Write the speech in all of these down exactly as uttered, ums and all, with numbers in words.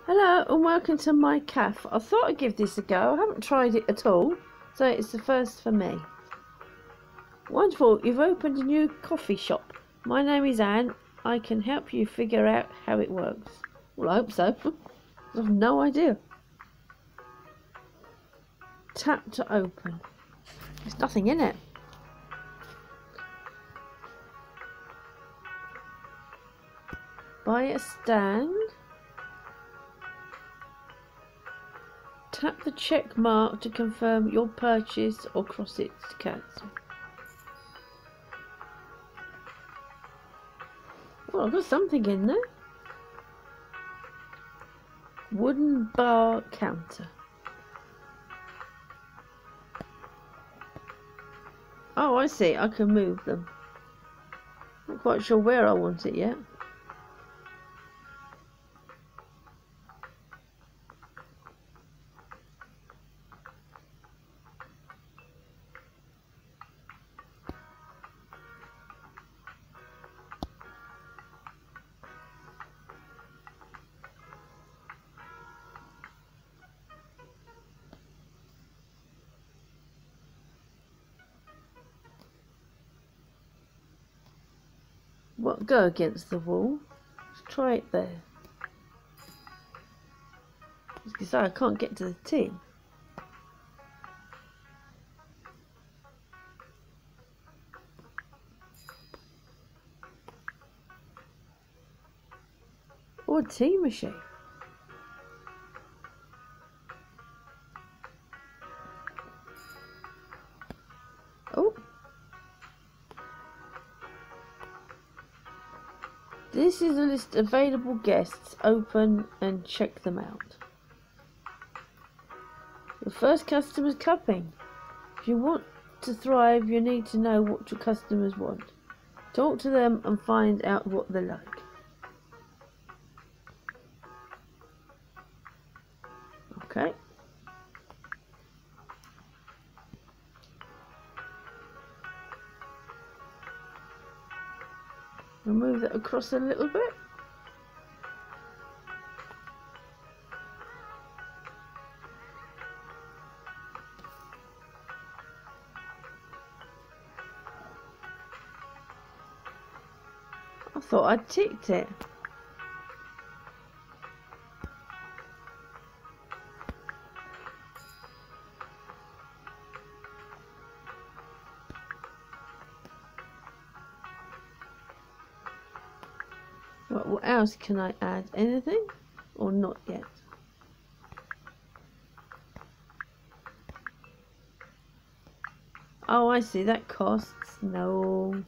Hello and welcome to my cafe. I thought I'd give this a go. I haven't tried it at all, so it's the first for me. Wonderful, you've opened a new coffee shop. My name is Anne. I can help you figure out how it works. Well, I hope so. I have no idea. Tap to open. There's nothing in it. Buy a stand. Tap the check mark to confirm your purchase or cross it to cancel. Well, I've got something in there. Wooden bar counter. Oh, I see. I can move them. Not quite sure where I want it yet. What, go against the wall? Let's try it there. As you say, I can't get to the tin. Or a tea machine. Oh. This is a list of available guests. Open and check them out. The first customer's cupping. If you want to thrive, you need to know what your customers want. Talk to them and find out what they like. Okay. I'll move that across a little bit. I thought I'd ticked it. Right, what else can I add? Anything? Or not yet? Oh, I see. That costs. No.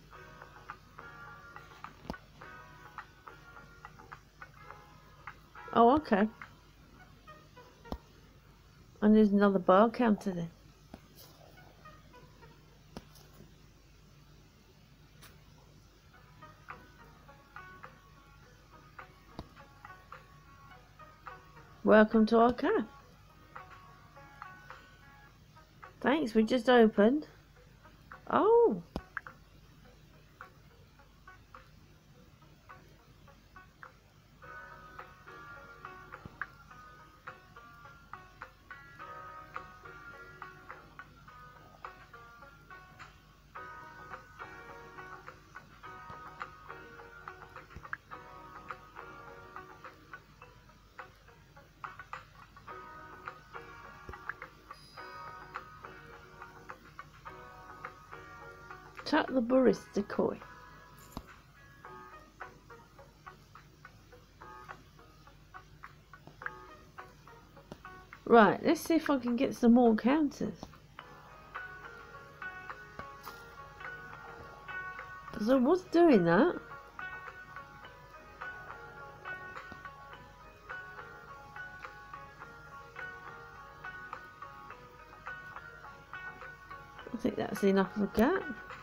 Oh, okay. And there's another bar counter then. Welcome to our cafe. Thanks, we just opened. Oh. Tap the barista coin. Right, let's see if I can get some more counters. Because I was doing that. I think that's enough of that.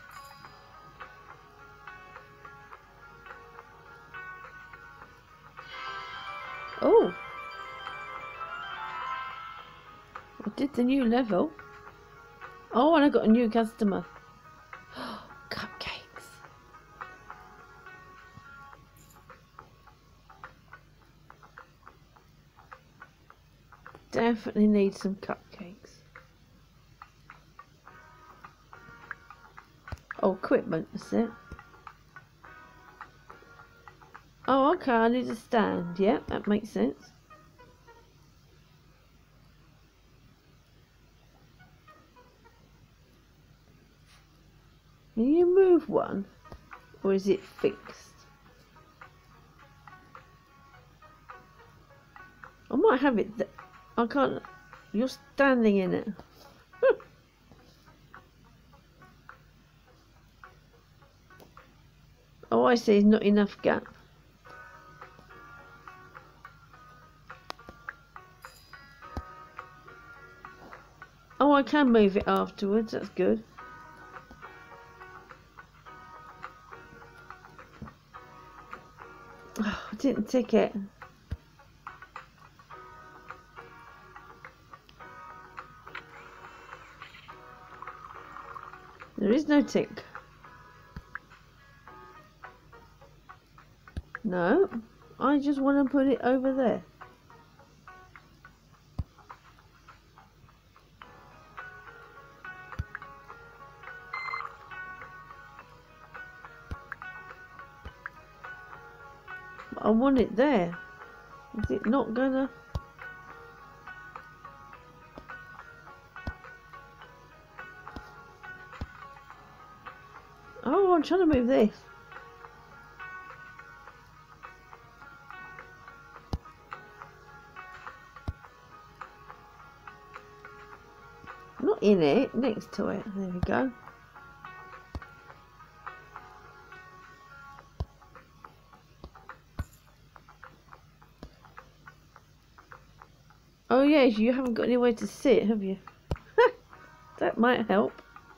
Oh. I did the new level. Oh, and I got a new customer. Cupcakes. definitely need some cupcakes. Oh, equipment, that's it. Oh, okay, I need a stand. Yep, that makes sense. Can you move one? Or is it fixed? I might have it. Th I can't. You're standing in it. Oh, I see. Not enough gap. Oh, I can move it afterwards. That's good. Oh, I didn't tick it. There is no tick. No, I just want to put it over there. But I want it there. Is it not gonna? Oh, I'm trying to move this. Not in it, next to it. There we go. Oh yes, you haven't got anywhere to sit, have you? That might help.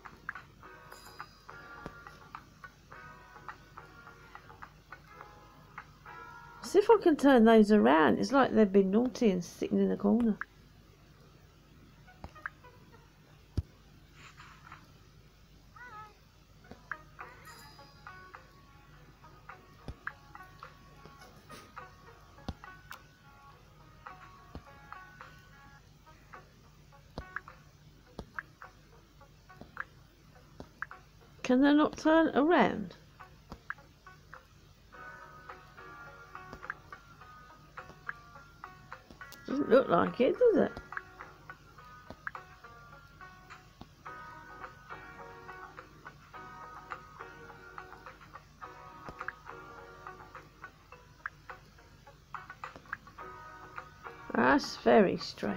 See if I can turn those around. It's like they've been naughty and sitting in the corner. Can they not turn around? Doesn't look like it, does it? That's very strange.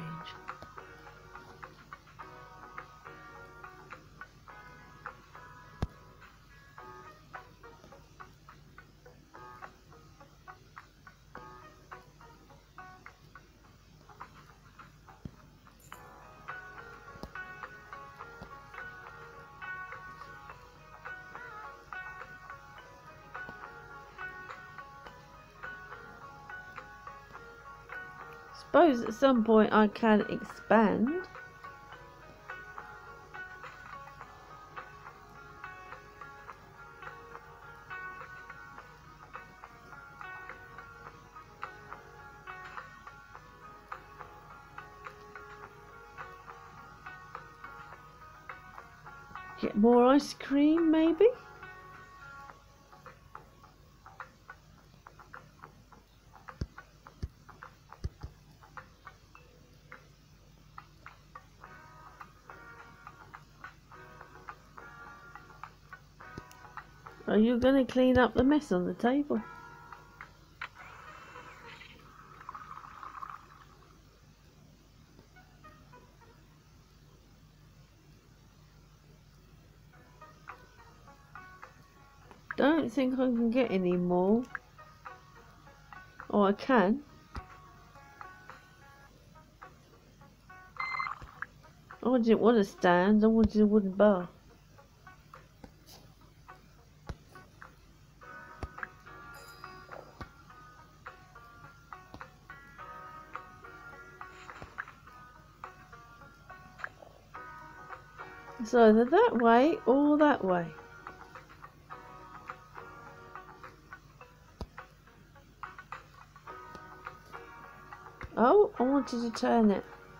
Suppose at some point I can expand. Get more ice cream, maybe? Are you going to clean up the mess on the table? Don't think I can get any more. Oh, I can. Oh, I didn't want a stand, I wanted a wooden bar. It's either that way or that way. Oh, I wanted to turn it.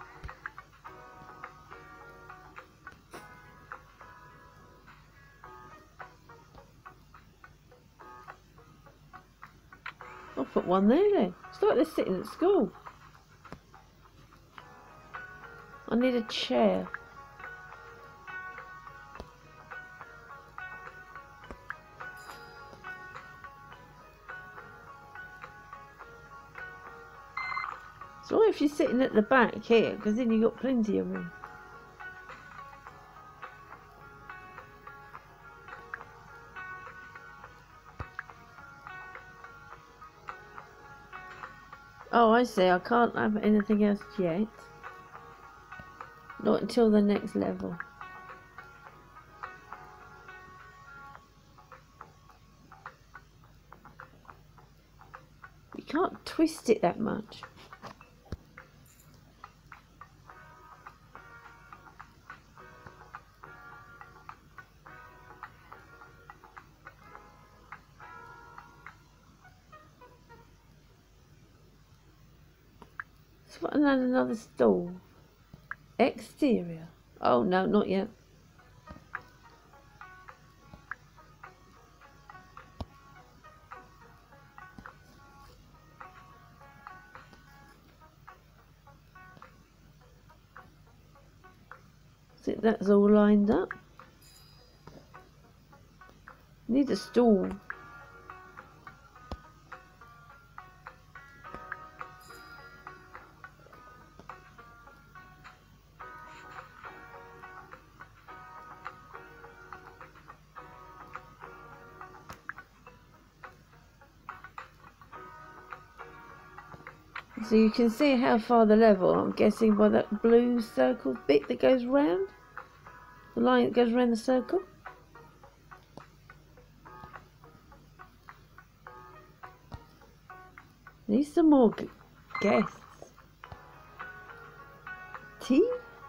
got one there then. It's like they're sitting at school. I need a chair. So what if you're sitting at the back here, because then you've got plenty of room. Oh, I see. I can't have anything else yet. Not until the next level. You can't twist it that much. So what, another stall? Exterior. Oh no, not yet. I think that's all lined up. Need a stool. So you can see how far the level, I'm guessing by that blue circle bit that goes round. The line that goes around the circle. Need some more guests. Tea?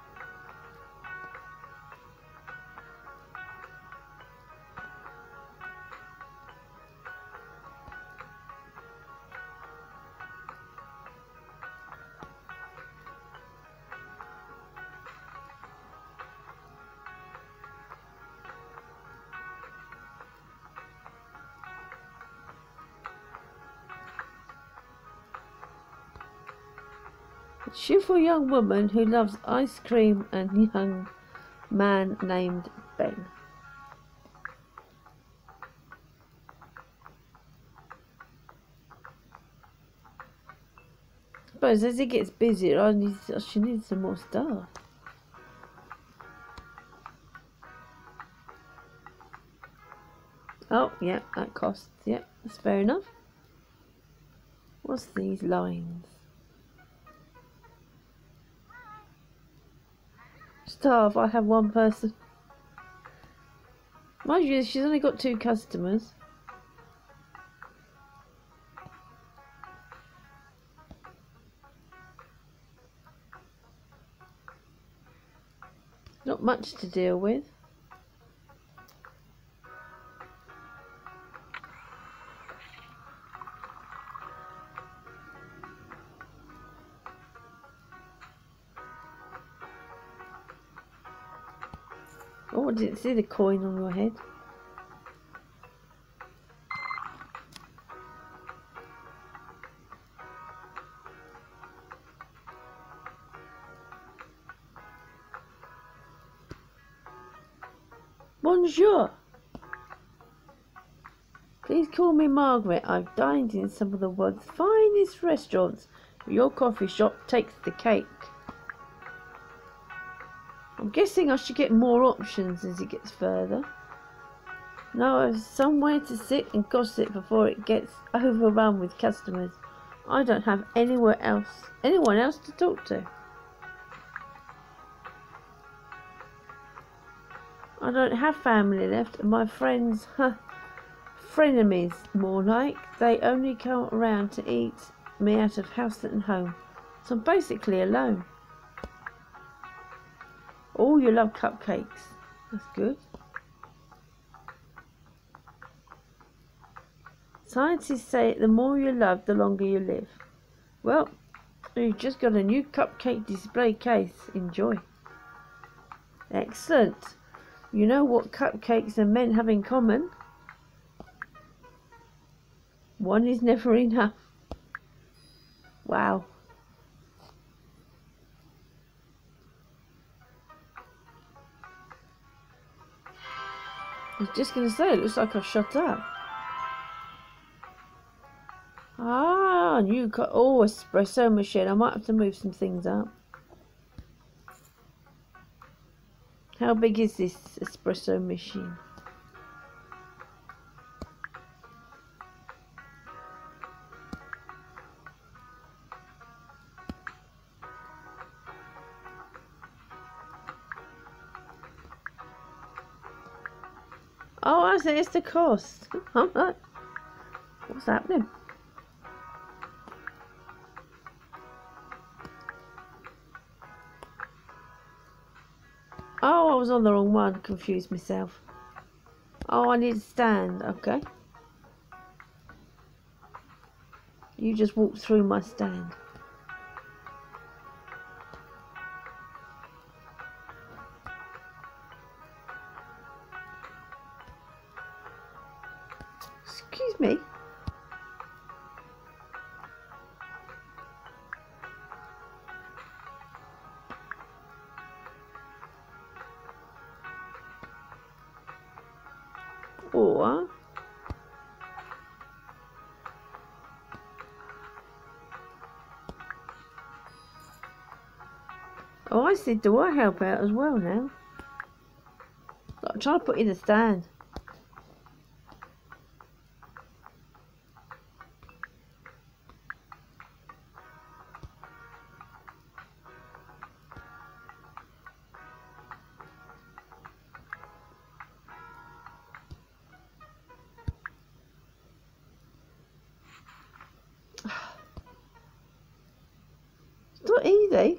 A cheerful young woman who loves ice cream and young man named Ben. I suppose as it gets busier, I need, she needs some more staff. Oh, yeah, that costs. Yeah, that's fair enough. What's these lines? Staff, I have one person. Mind you, she's only got two customers. Not much to deal with. Oh, I didn't see the coin on your head. Bonjour. Please call me Margaret. I've dined in some of the world's finest restaurants. Your coffee shop takes the cake. I'm guessing I should get more options as it gets further. Now I have somewhere to sit and gossip before it gets overrun with customers. I don't have anywhere else, anyone else to talk to. I don't have family left, and my friends, huh, frenemies more like. They only come around to eat me out of house and home. So I'm basically alone. Oh, you love cupcakes. That's good. Scientists say the more you love, the longer you live. Well, you've just got a new cupcake display case. Enjoy. Excellent. You know what cupcakes and men have in common? One is never enough. Wow. I was just going to say, it looks like I've shut up. Ah, new co- oh, espresso machine. I might have to move some things up. How big is this espresso machine? Oh, I see, it's the cost. I'm like, what's happening? Oh, I was on the wrong one. Confused myself. Oh, I need a stand. Okay. You just walked through my stand. Excuse me. Or oh, I see. Do I help out as well now? I'm trying to put in a stand. It's not easy.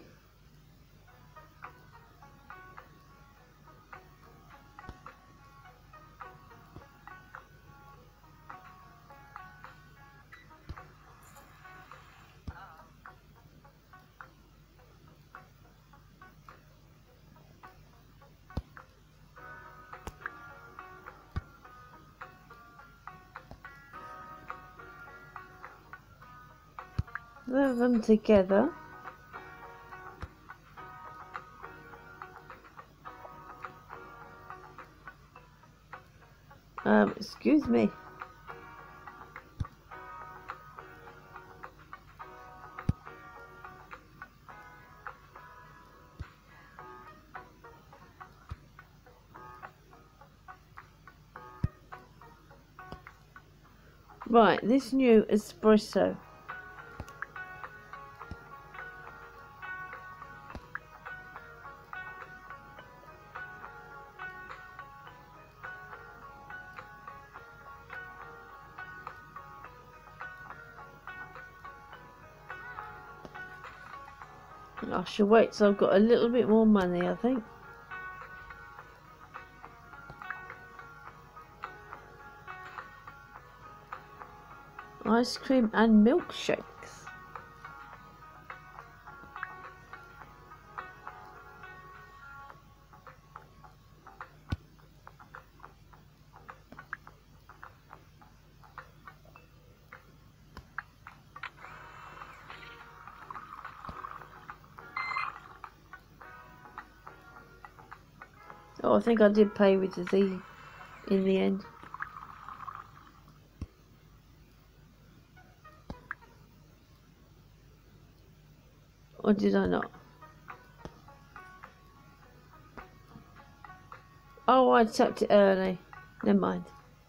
Put them together. Um, excuse me. Right, this new espresso. I shall wait till I've got a little bit more money, I think. Ice cream and milkshakes. Oh, I think I did pay with the Z in the end. Or did I not? Oh, I tapped it early. Never mind.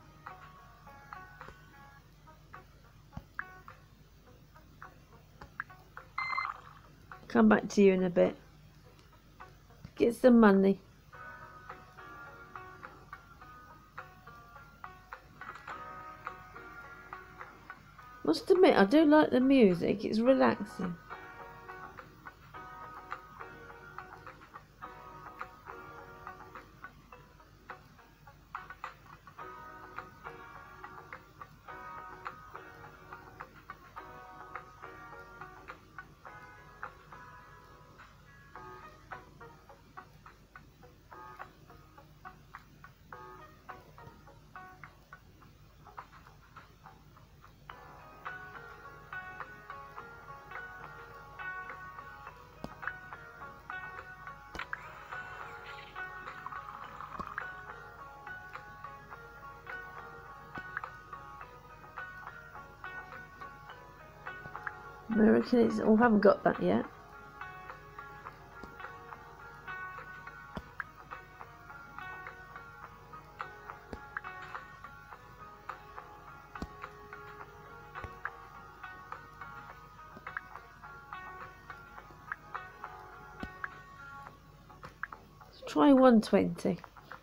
Come back to you in a bit. Get some money. Must admit, I do like the music. It's relaxing. American is... Oh, I haven't got that yet. Let's try one twenty.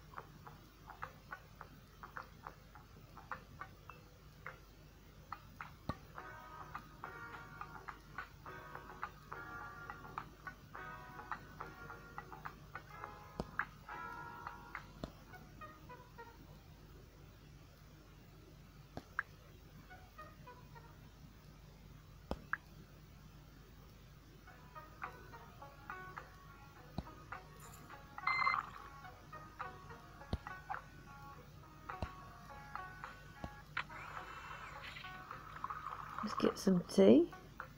Let's get some tea.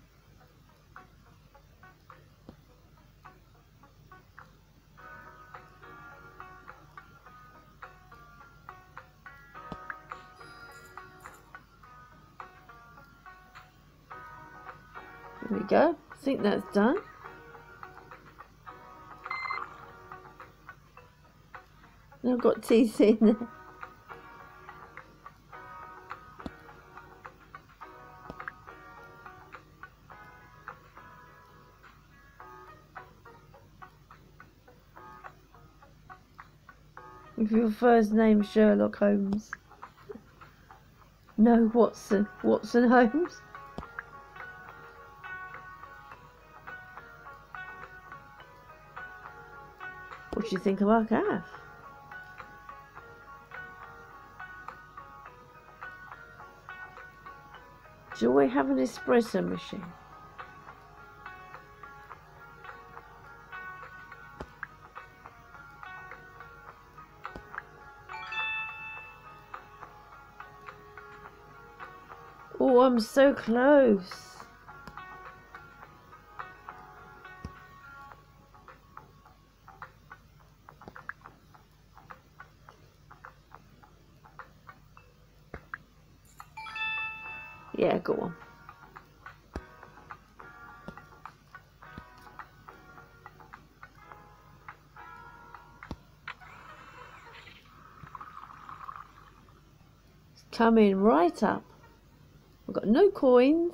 There we go. I think that's done. Now I've got T C in there. With your first name Sherlock Holmes. No, Watson. Watson Holmes. What do you think of our cafe? Do we have an espresso machine? Oh, I'm so close. Yeah, go on. It's coming right up. I've got no coins.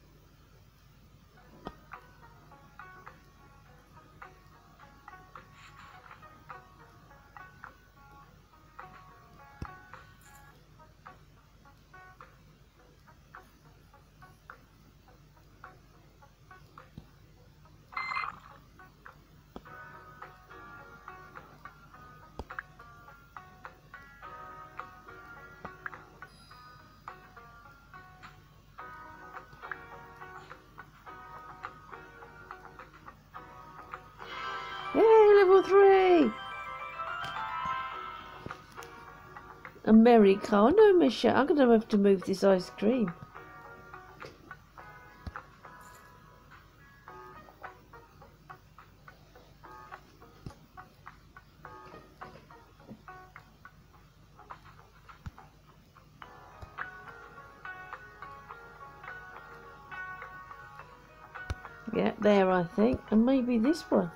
Yay, level three! America. Oh no, Michelle, I'm going to have to move this ice cream. Yeah, there I think. And maybe this one.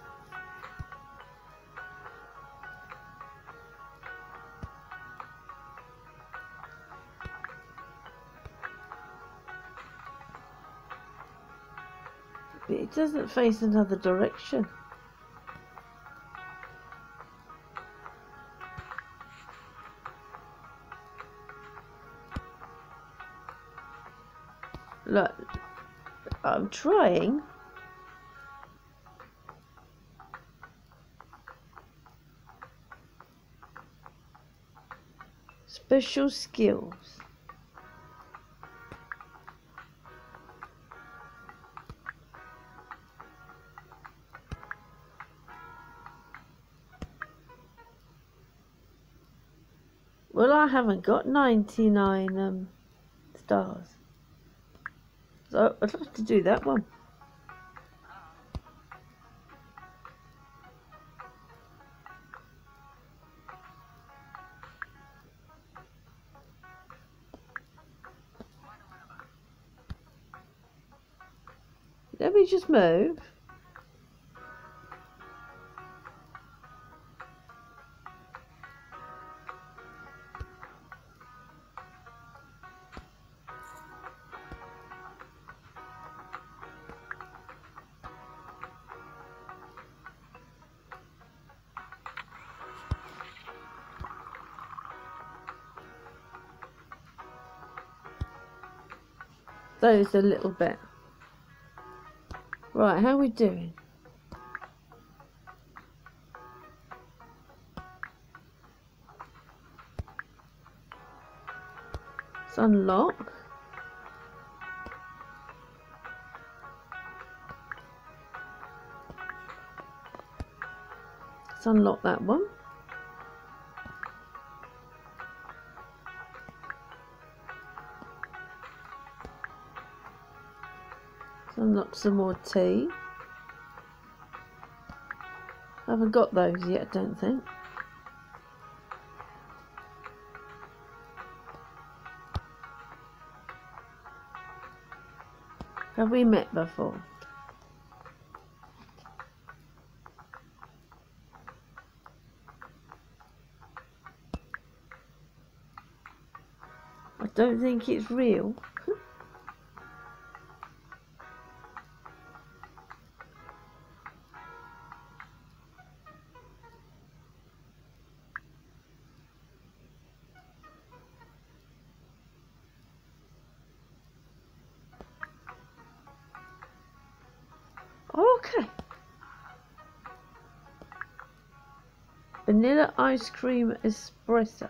But it doesn't face another direction. Look, I'm trying. Special skills. Well, I haven't got ninety-nine um, stars. So I'd like to do that one. let me just move. Those a little bit. Right, how are we doing? Let's unlock. Let's unlock that one. Let's unlock some more tea. I haven't got those yet, I don't think. Have we met before? I don't think it's real. Okay. Vanilla ice cream espresso.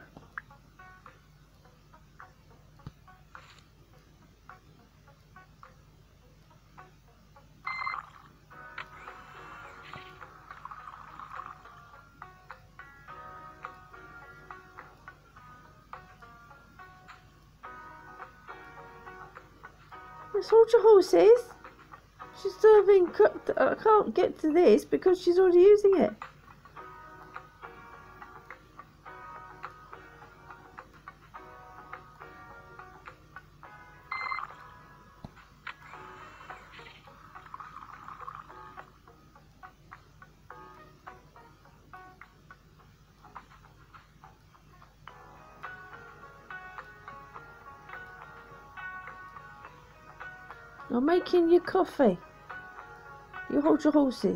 Let's hold your horses. She's serving cooked. I can't get to this because she's already using it. I'm making you coffee. You hold your horses.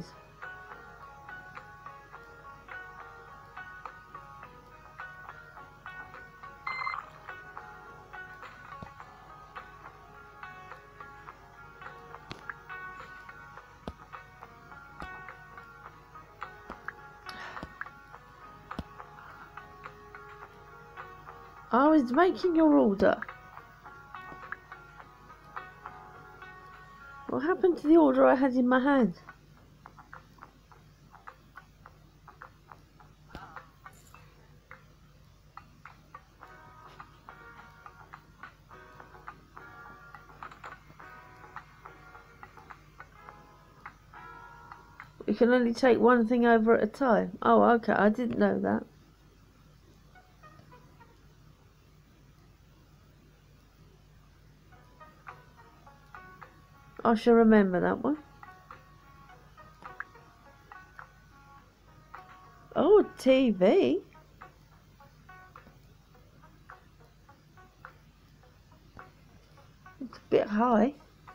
I was making your order. What happened to the order I had in my hand? You can only take one thing over at a time. Oh, okay, I didn't know that. I shall remember that one. Oh, T V. It's a bit high.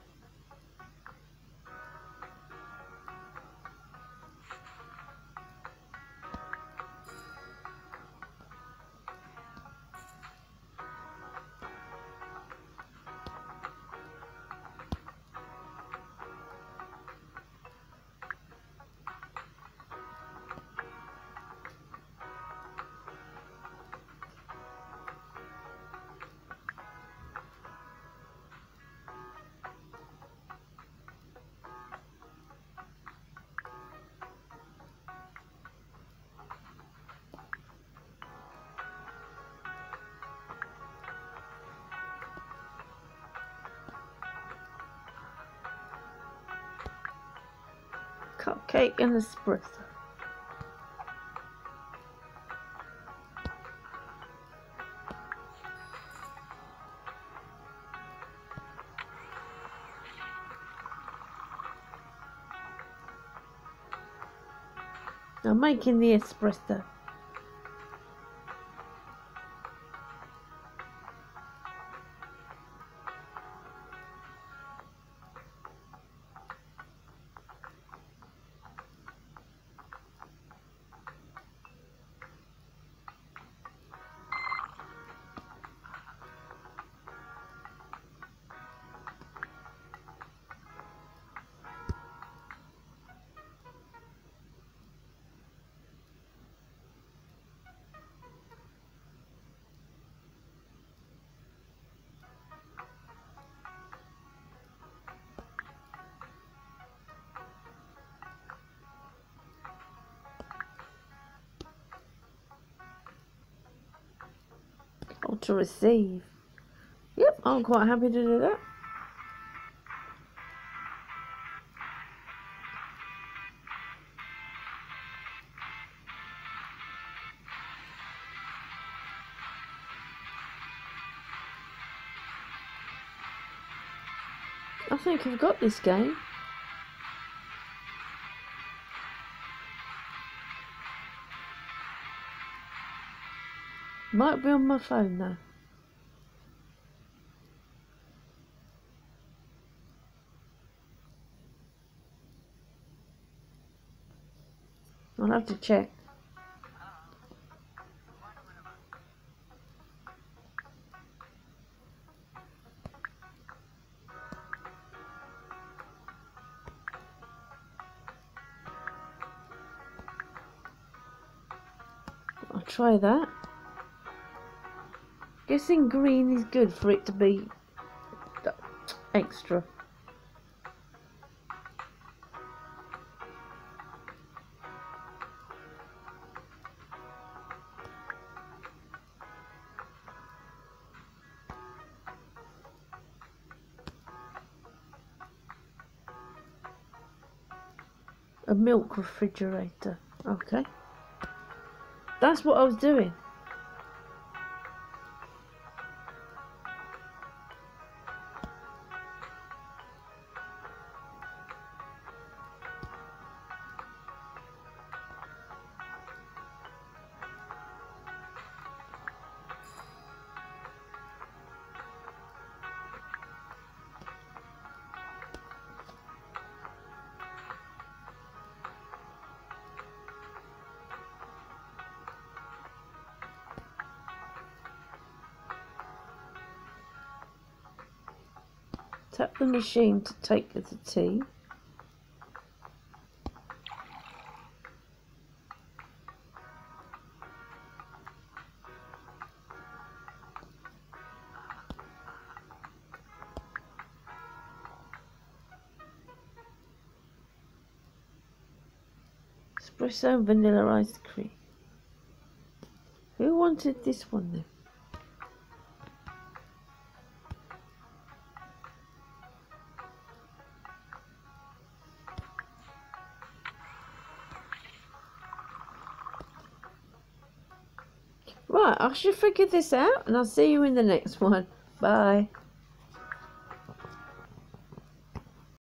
Cupcake and espresso. I'm making the espresso. Or to receive. Yep, I'm quite happy to do that. I think I've got this game. Might be on my phone though. I'll have to check. I'll try that. Guessing green is good for it to be extra. A milk refrigerator. Okay. That's what I was doing. Tap the machine to take the tea. Espresso vanilla ice cream. Who wanted this one then? Right, I should figure this out and I'll see you in the next one. Bye.